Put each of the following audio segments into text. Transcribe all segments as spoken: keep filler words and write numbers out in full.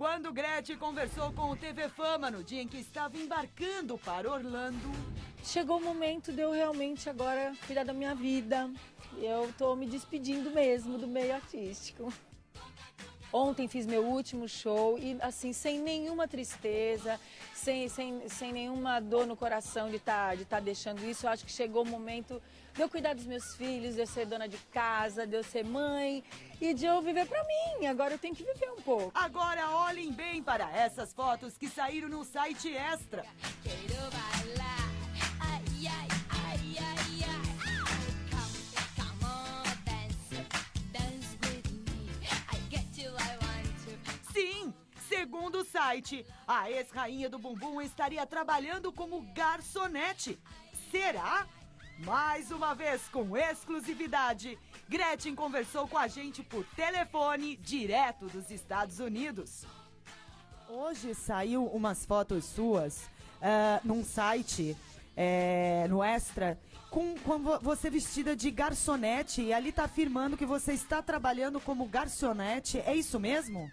Quando Gretchen conversou com o T V Fama no dia em que estava embarcando para Orlando... Chegou o momento de eu realmente agora cuidar da minha vida. Eu tô me despedindo mesmo do meio artístico. Ontem fiz meu último show e assim, sem nenhuma tristeza, sem, sem, sem nenhuma dor no coração de estar de tá deixando isso. Eu acho que chegou o momento de eu cuidar dos meus filhos, de eu ser dona de casa, de eu ser mãe e de eu viver pra mim. Agora eu tenho que viver um pouco. Agora olhem bem para essas fotos que saíram no site Extra. Sim, segundo o site, a ex-rainha do bumbum estaria trabalhando como garçonete. Será? Mais uma vez, com exclusividade, Gretchen conversou com a gente por telefone, direto dos Estados Unidos. Hoje saiu umas fotos suas uh, num site, é, no Extra, com, com você vestida de garçonete, e ali tá afirmando que você está trabalhando como garçonete. É isso mesmo?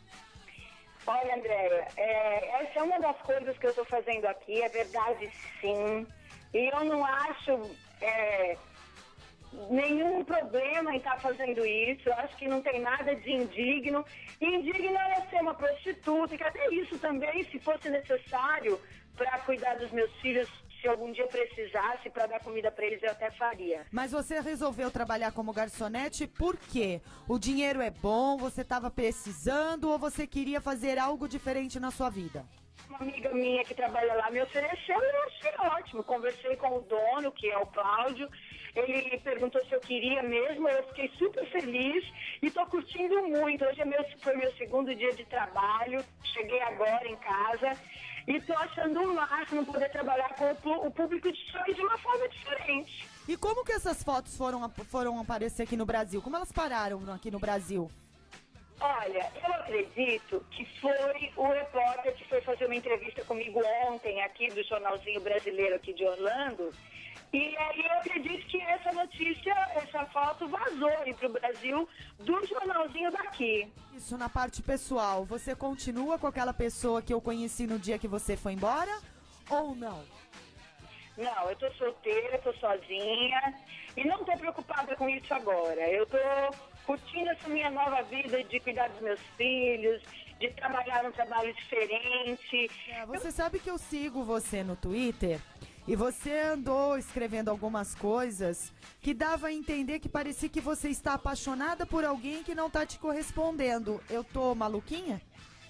Olha, Andréia, é, essa é uma das coisas que eu estou fazendo aqui, é verdade, sim. E eu não acho é, nenhum problema em estar fazendo isso. Eu acho que não tem nada de indigno. Indigno é ser uma prostituta, que até isso também, se fosse necessário para cuidar dos meus filhos, se algum dia precisasse para dar comida para eles, eu até faria. Mas você resolveu trabalhar como garçonete por quê? O dinheiro é bom, você estava precisando ou você queria fazer algo diferente na sua vida? Uma amiga minha que trabalha lá me ofereceu e eu achei ótimo. Conversei com o dono, que é o Cláudio. Ele perguntou se eu queria mesmo. Eu fiquei super feliz e estou curtindo muito. Hoje é meu, foi meu segundo dia de trabalho. Cheguei agora em casa e estou achando o máximo poder trabalhar com o, o público de show de uma forma diferente. E como que essas fotos foram, foram aparecer aqui no Brasil? Como elas pararam aqui no Brasil? Olha, eu acredito que foi o repórter que foi fazer uma entrevista comigo ontem aqui do Jornalzinho Brasileiro aqui de Orlando. E aí eu acredito que essa notícia, essa foto vazou para o Brasil do Jornalzinho daqui. Isso na parte pessoal. Você continua com aquela pessoa que eu conheci no dia que você foi embora ou não? Não, eu tô solteira, tô sozinha e não tô preocupada com isso agora. Eu tô curtindo essa minha nova vida de cuidar dos meus filhos, de trabalhar num trabalho diferente. É, você eu... sabe que eu sigo você no Twitter e você andou escrevendo algumas coisas que dava a entender que parecia que você está apaixonada por alguém que não tá te correspondendo. Eu tô maluquinha?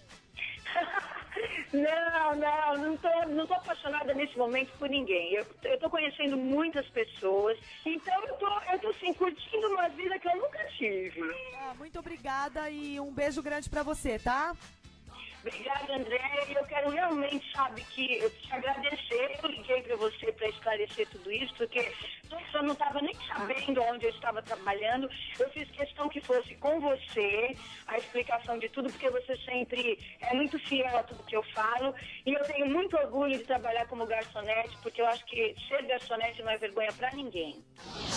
Não, não, não tô, não tô apaixonada nesse momento por ninguém. Eu, eu tô conhecendo muitas pessoas, então eu tô, eu tô assim, curtindo uma vida que eu nunca tive. Ah, muito obrigada e um beijo grande pra você, tá? Obrigada, André. Eu quero realmente, sabe, que eu te agradecer. Eu liguei para você para esclarecer tudo isso, porque eu não estava nem sabendo onde eu estava trabalhando. Eu fiz questão que fosse com você a explicação de tudo, porque você sempre é muito fiel a tudo que eu falo. E eu tenho muito orgulho de trabalhar como garçonete, porque eu acho que ser garçonete não é vergonha para ninguém.